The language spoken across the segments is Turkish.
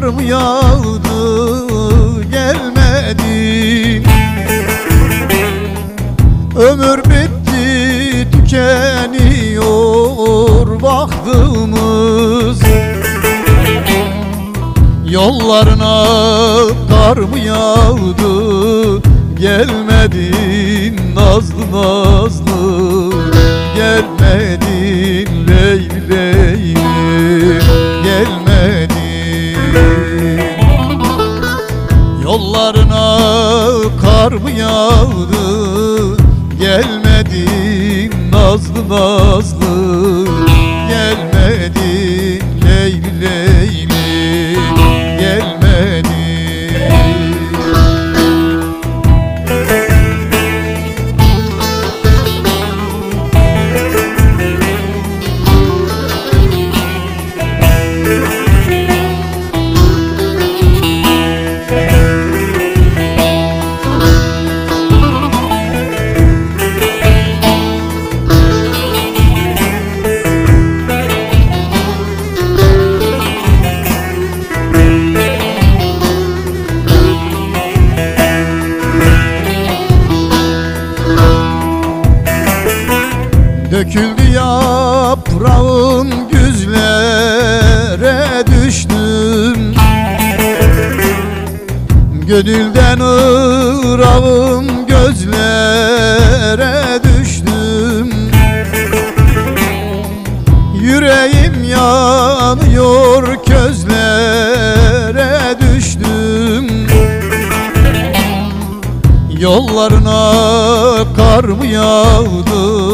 mı yağdı gelmedin? Ömür bitti tükeniyor baktığımız, yollarına kar mı yağdı gelmedin nazlı nazlı, gelmedin leyli leyli, gelmedin. Yollarına kar mı yağdı gelmedin nazlı nazlı, gelmedin leyli leyli, gelmedin. Döküldü yaprağım güzlere düştüm, gönülden ırağım gözlere düştüm. Yüreğim yanıyor közlere düştüm, yollarına kar mı yağdı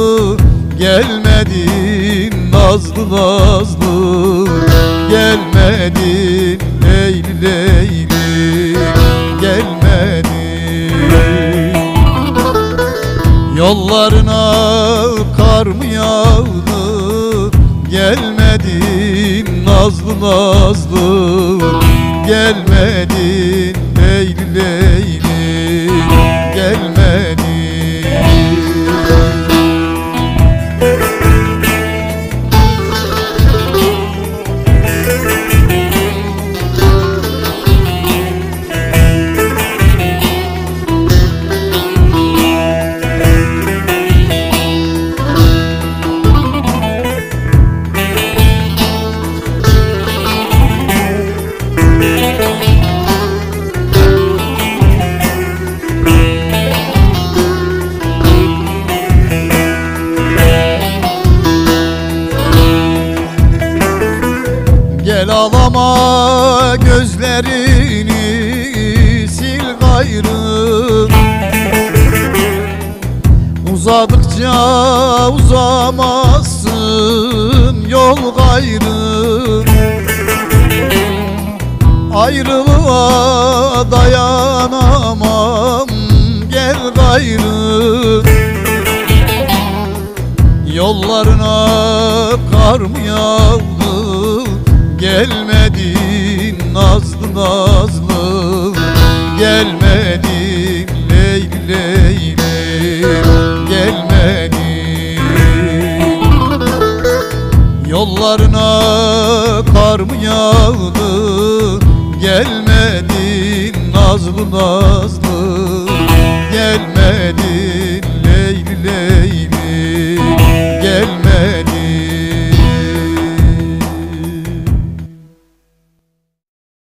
gelmedin nazlı nazlı, gelmedin leyli leyli, gelmedin. Yollarına kar mı yağdı gelmedin nazlı nazlı, gelmedin leyli leyli, gelmedin. Gel ağlama gözlerini sil gayrı, uzadıkça uzamazsın yol gayrı. Ayrılığa dayanamam gel gayrı, yollarına kar mı yağdı gelmedin nazlı nazlı, gelmedin leyli leyli, gelmedin. Yollarına kar mı yağdı gelmedin nazlı nazlı, gelmedin